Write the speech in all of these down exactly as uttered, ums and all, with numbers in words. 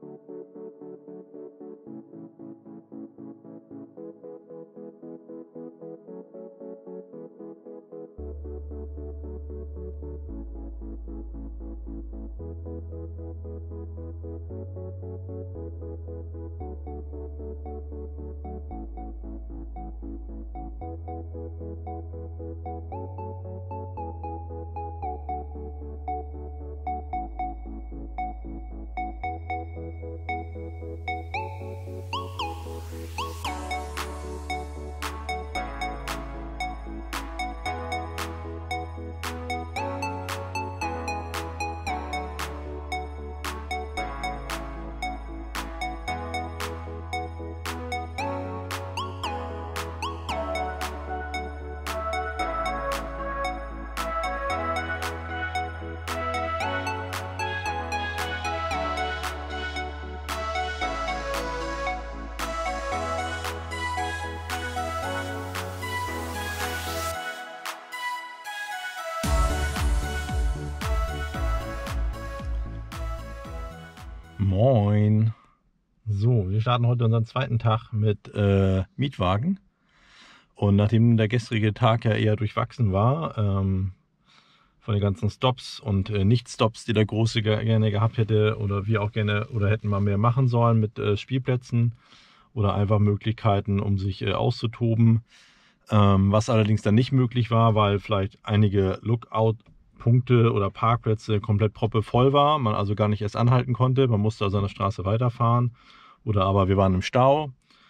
Moin. So, wir starten heute unseren zweiten Tag mit äh, Mietwagen. Und nachdem der gestrige Tag ja eher durchwachsen war, ähm, von den ganzen Stops und äh, Nicht-Stops, die der Große gerne gehabt hätte oder wir auch gerne oder hätten mal mehr machen sollen mit äh, Spielplätzen oder einfach Möglichkeiten, um sich äh, auszutoben. Ähm, was allerdings dann nicht möglich war, weil vielleicht einige Lookout-Punkte oder Parkplätze komplett proppevoll war, man also gar nicht erst anhalten konnte, man musste also an der Straße weiterfahren oder aber wir waren im Stau.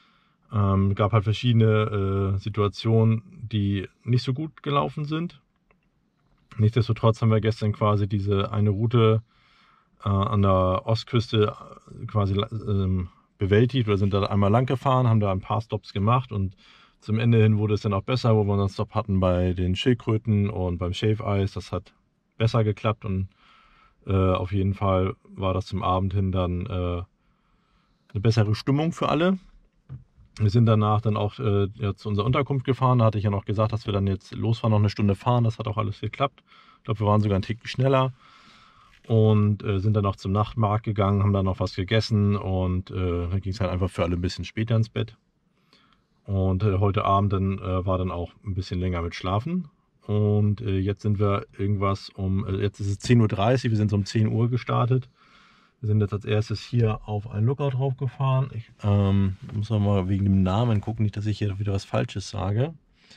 Ähm, gab halt verschiedene äh, Situationen, die nicht so gut gelaufen sind. Nichtsdestotrotz haben wir gestern quasi diese eine Route äh, an der Ostküste quasi ähm, bewältigt oder sind da einmal lang gefahren, haben da ein paar Stops gemacht und zum Ende hin wurde es dann auch besser, wo wir einen Stop hatten bei den Schildkröten und beim Shave-Eis. Das hat besser geklappt und äh, auf jeden Fall war das zum Abend hin dann äh, eine bessere Stimmung für alle. Wir sind danach dann auch äh, ja, zu unserer Unterkunft gefahren. Da hatte ich ja noch gesagt, dass wir dann jetzt losfahren, noch eine Stunde fahren. Das hat auch alles geklappt. Ich glaube, wir waren sogar einen Ticken schneller. Und äh, sind dann auch zum Nachtmarkt gegangen, haben dann noch was gegessen. Und äh, dann ging es halt einfach für alle ein bisschen später ins Bett. Und äh, heute Abend dann, äh, war dann auch ein bisschen länger mit Schlafen. Und äh, jetzt sind wir irgendwas um, äh, jetzt ist es zehn Uhr dreißig, wir sind so um zehn Uhr gestartet. Wir sind jetzt als erstes hier auf einen Lookout drauf gefahren. Ich ähm, muss noch mal wegen dem Namen gucken, nicht, dass ich hier wieder was Falsches sage.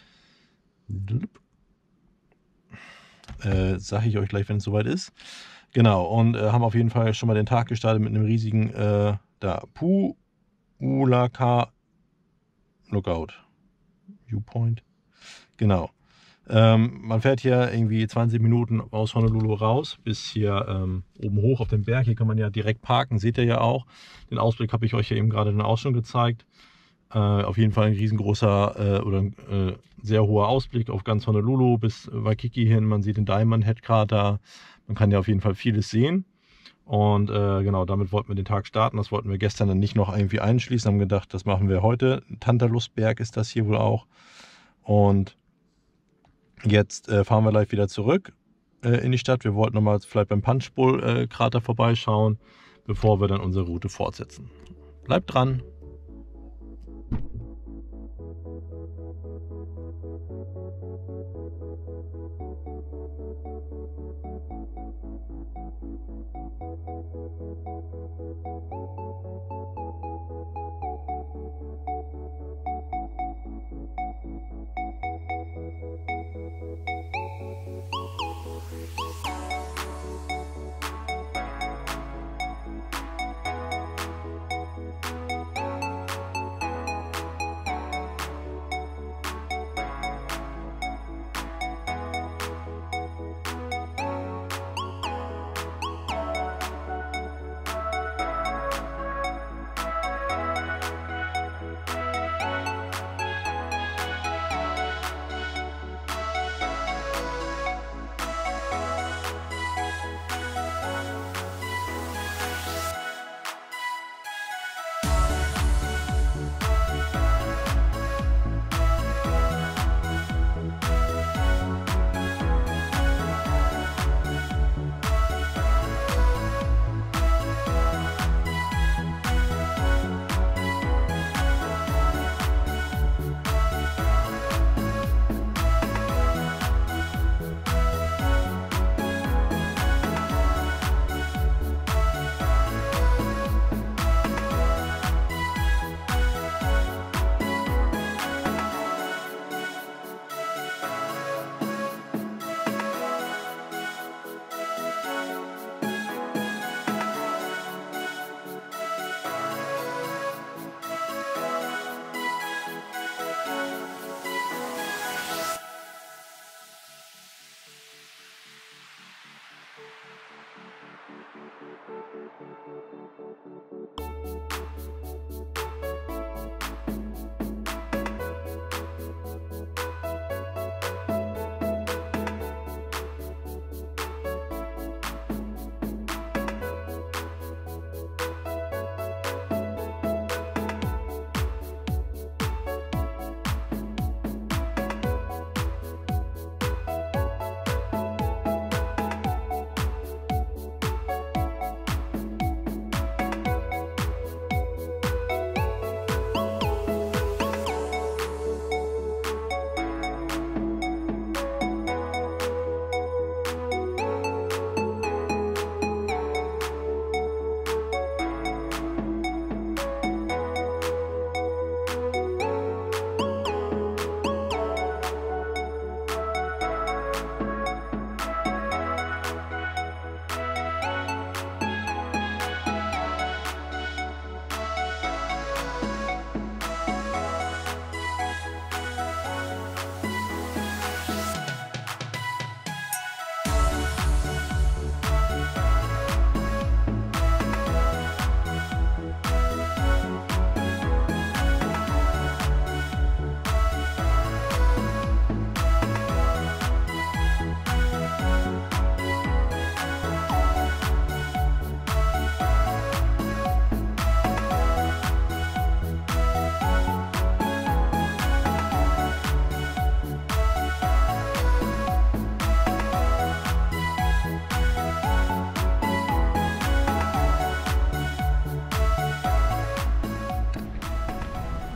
Äh, sage ich euch gleich, wenn es soweit ist. Genau, und äh, haben auf jeden Fall schon mal den Tag gestartet mit einem riesigen äh, da Pu'ulaka Lookout. Viewpoint. Genau. Ähm, man fährt hier irgendwie zwanzig Minuten aus Honolulu raus, bis hier ähm, oben hoch auf den Berg. Hier kann man ja direkt parken, seht ihr ja auch. Den Ausblick habe ich euch ja eben gerade dann auch schon gezeigt. Äh, auf jeden Fall ein riesengroßer äh, oder ein äh, sehr hoher Ausblick auf ganz Honolulu bis Waikiki hin. Man sieht den Diamond Head Krater. Man kann ja auf jeden Fall vieles sehen. Und äh, genau, damit wollten wir den Tag starten. Das wollten wir gestern dann nicht noch irgendwie einschließen. Haben gedacht, das machen wir heute. Tantalusberg ist das hier wohl auch. Und jetzt äh, fahren wir gleich wieder zurück äh, in die Stadt. Wir wollten nochmal vielleicht beim Punchbowl-Krater äh, vorbeischauen, bevor wir dann unsere Route fortsetzen. Bleibt dran!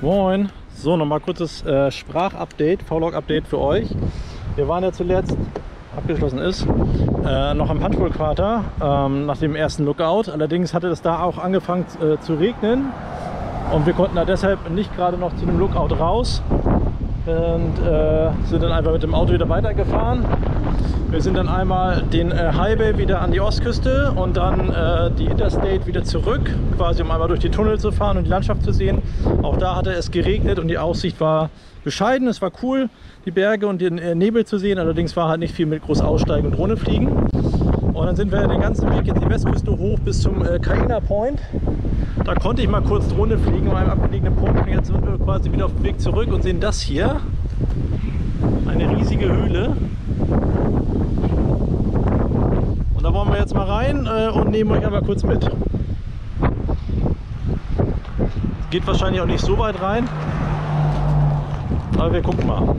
Moin! So, nochmal kurzes äh, Sprachupdate, Vlog-Update für euch. Wir waren ja zuletzt, abgeschlossen ist, äh, noch am Punchbowl-Krater ähm, nach dem ersten Lookout. Allerdings hatte es da auch angefangen äh, zu regnen und wir konnten da deshalb nicht gerade noch zu dem Lookout raus und äh, sind dann einfach mit dem Auto wieder weitergefahren. Wir sind dann einmal den äh, Highway wieder an die Ostküste und dann äh, die Interstate wieder zurück, quasi um einmal durch die Tunnel zu fahren und die Landschaft zu sehen. Auch da hatte es geregnet und die Aussicht war bescheiden. Es war cool, die Berge und den äh, Nebel zu sehen. Allerdings war halt nicht viel mit groß aussteigen und Drohne fliegen. Und dann sind wir den ganzen Weg jetzt die Westküste hoch bis zum äh, Kaina Point. Da konnte ich mal kurz Drohne fliegen an einem abgelegenen Punkt. Und jetzt sind wir quasi wieder auf dem Weg zurück und sehen das hier. Eine riesige Höhle. Und da wollen wir jetzt mal rein äh, und nehmen euch einmal kurz mit. Geht wahrscheinlich auch nicht so weit rein, aber wir gucken mal.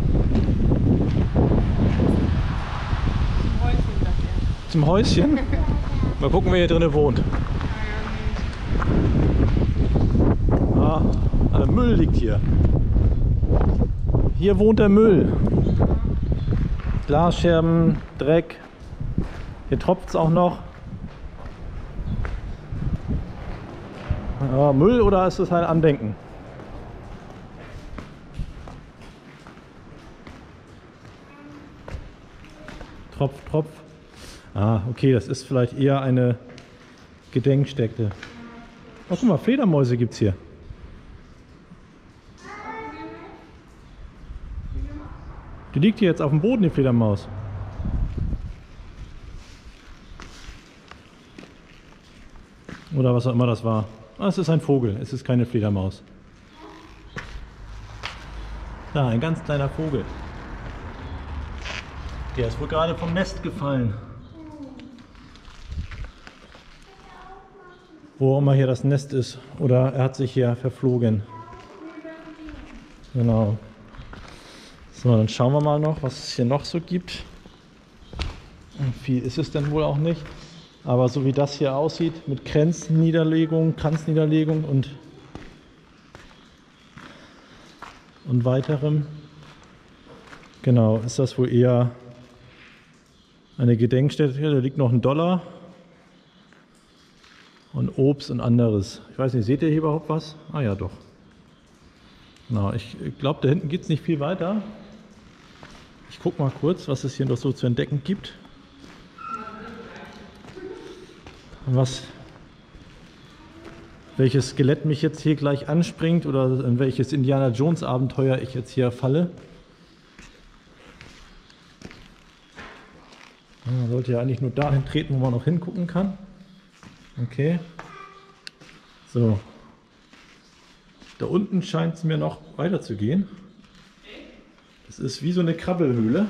Zum Häuschen? Mal gucken, wer hier drinnen wohnt. Ah, also Müll liegt hier. Hier wohnt der Müll. Glasscherben, Dreck. Hier tropft es auch noch. Ja, Müll oder ist es halt Andenken? Tropf, Tropf. Ah, okay, das ist vielleicht eher eine Gedenkstätte. Oh, guck mal, Fledermäuse gibt es hier. Die liegt hier jetzt auf dem Boden, die Fledermaus. Oder was auch immer das war. Ah, es ist ein Vogel, es ist keine Fledermaus. Da, ein ganz kleiner Vogel. Der ist wohl gerade vom Nest gefallen. Wo auch immer hier das Nest ist. Oder er hat sich hier verflogen. Genau. So, dann schauen wir mal noch, was es hier noch so gibt. Viel ist es denn wohl auch nicht. Aber so wie das hier aussieht, mit Kränzniederlegung, Kranzniederlegung und, und weiterem, genau, ist das wohl eher eine Gedenkstätte. Da liegt noch ein Dollar und Obst und anderes. Ich weiß nicht, seht ihr hier überhaupt was? Ah ja, doch. Genau, ich glaube, da hinten geht es nicht viel weiter. Ich gucke mal kurz, was es hier noch so zu entdecken gibt. Was, welches Skelett mich jetzt hier gleich anspringt oder in welches Indiana Jones Abenteuer ich jetzt hier falle. Man sollte ja eigentlich nur dahin treten, wo man noch hingucken kann. Okay. So. Da unten scheint es mir noch weiter zu gehen. Das ist wie so eine Krabbelhöhle.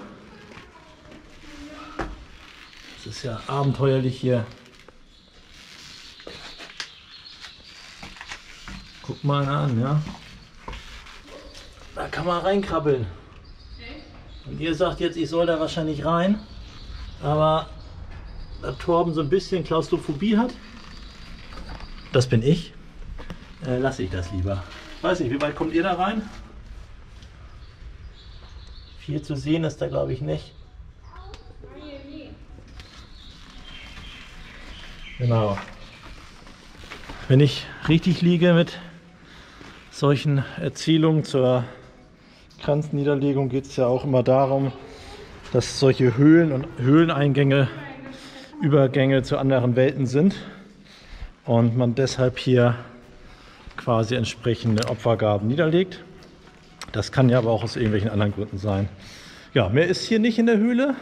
Das ist ja abenteuerlich hier. Guck mal an, ja. Da kann man reinkrabbeln. Und ihr sagt jetzt, ich soll da wahrscheinlich rein. Aber da Torben so ein bisschen Klaustrophobie hat, das bin ich, äh, lasse ich das lieber. Weiß nicht, wie weit kommt ihr da rein? Viel zu sehen ist da, glaube ich, nicht. Genau. Wenn ich richtig liege mit solchen Erzählungen zur Kranzniederlegung, geht es ja auch immer darum, dass solche Höhlen und Höhleneingänge Übergänge zu anderen Welten sind und man deshalb hier quasi entsprechende Opfergaben niederlegt. Das kann ja aber auch aus irgendwelchen anderen Gründen sein. Ja, mehr ist hier nicht in der Höhle.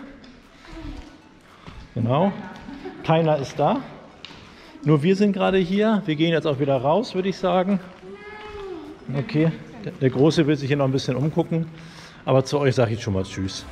Genau. Keiner ist da. Nur wir sind gerade hier. Wir gehen jetzt auch wieder raus, würde ich sagen. Okay, der, der Große will sich hier noch ein bisschen umgucken. Aber zu euch sage ich schon mal Tschüss.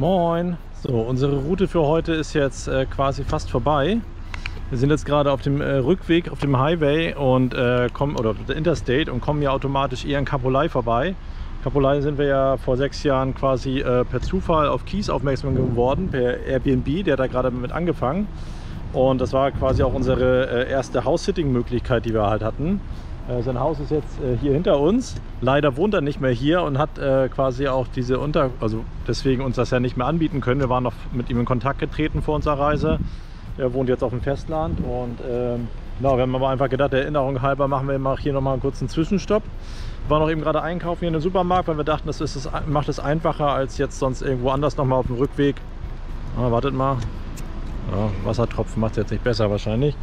Moin! So, unsere Route für heute ist jetzt äh, quasi fast vorbei. Wir sind jetzt gerade auf dem äh, Rückweg auf dem Highway und äh, kommen, oder der Interstate, und kommen ja automatisch eher in Kapolei vorbei. Kapolei sind wir ja vor sechs Jahren quasi äh, per Zufall auf Kies aufmerksam geworden, per Airbnb, der hat da gerade mit angefangen. Und das war quasi auch unsere äh, erste House-Sitting-Möglichkeit, die wir halt hatten. Äh, sein Haus ist jetzt äh, hier hinter uns. Leider wohnt er nicht mehr hier und hat äh, quasi auch diese Unter... also deswegen uns das ja nicht mehr anbieten können. Wir waren noch mit ihm in Kontakt getreten vor unserer Reise. Er wohnt jetzt auf dem Festland und ähm, genau, wir haben aber einfach gedacht, der Erinnerung halber machen wir mal hier nochmal einen kurzen Zwischenstopp. Wir waren auch eben gerade einkaufen hier in den Supermarkt, weil wir dachten, das ist, das macht es einfacher als jetzt sonst irgendwo anders nochmal auf dem Rückweg. Ah, wartet mal. Ja, Wassertropfen macht es jetzt nicht besser wahrscheinlich.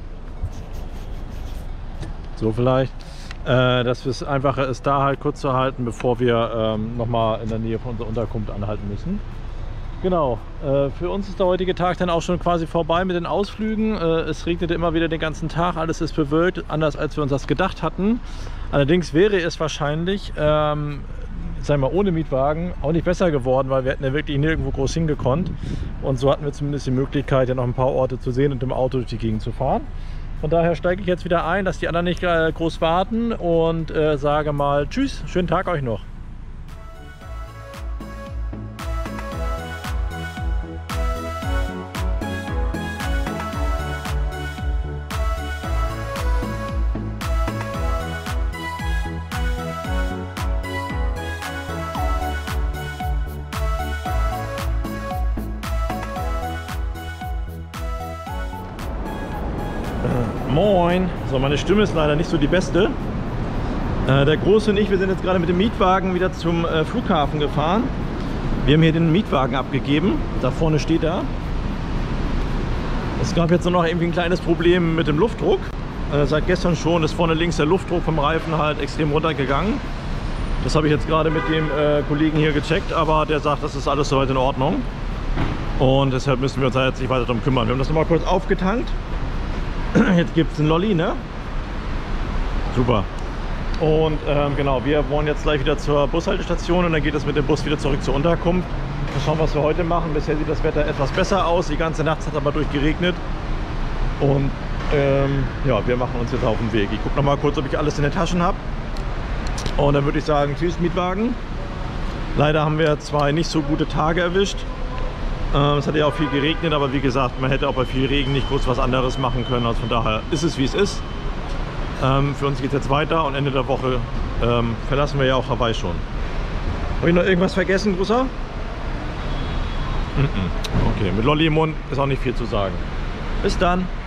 So vielleicht. Äh, dass es einfacher ist, da halt kurz zu halten, bevor wir ähm, nochmal in der Nähe von unserer Unterkunft anhalten müssen. Genau, äh, für uns ist der heutige Tag dann auch schon quasi vorbei mit den Ausflügen. Äh, es regnete immer wieder den ganzen Tag, alles ist bewölkt, anders als wir uns das gedacht hatten. Allerdings wäre es wahrscheinlich, ähm, sagen wir, ohne Mietwagen auch nicht besser geworden, weil wir hätten ja wirklich nirgendwo groß hingekonnt. Und so hatten wir zumindest die Möglichkeit, ja noch ein paar Orte zu sehen und im Auto durch die Gegend zu fahren. Von daher steige ich jetzt wieder ein, dass die anderen nicht äh, groß warten und äh, sage mal tschüss, schönen Tag euch noch. Moin! So, meine Stimme ist leider nicht so die beste. Äh, der Große und ich, wir sind jetzt gerade mit dem Mietwagen wieder zum äh, Flughafen gefahren. Wir haben hier den Mietwagen abgegeben. Da vorne steht er. Es gab jetzt nur noch irgendwie ein kleines Problem mit dem Luftdruck. Äh, seit gestern schon ist vorne links der Luftdruck vom Reifen halt extrem runtergegangen. Das habe ich jetzt gerade mit dem äh, Kollegen hier gecheckt, aber der sagt, das ist alles soweit in Ordnung. Und deshalb müssen wir uns da jetzt nicht weiter darum kümmern. Wir haben das nochmal kurz aufgetankt. Jetzt gibt es einen Lolli, ne? Super. Und ähm, genau, wir wollen jetzt gleich wieder zur Bushaltestation und dann geht es mit dem Bus wieder zurück zur Unterkunft. Mal schauen, was wir heute machen. Bisher sieht das Wetter etwas besser aus. Die ganze Nacht hat aber durchgeregnet. Und ähm, ja, wir machen uns jetzt auf den Weg. Ich gucke noch mal kurz, ob ich alles in den Taschen habe. Und dann würde ich sagen, tschüss Mietwagen. Leider haben wir zwei nicht so gute Tage erwischt. Es hat ja auch viel geregnet, aber wie gesagt, man hätte auch bei viel Regen nicht kurz was anderes machen können. Also von daher ist es, wie es ist. Ähm, für uns geht es jetzt weiter und Ende der Woche ähm, verlassen wir ja auch Hawaii schon. Habe ich noch irgendwas vergessen, Großer? Okay, mit Lolli im Mund ist auch nicht viel zu sagen. Bis dann!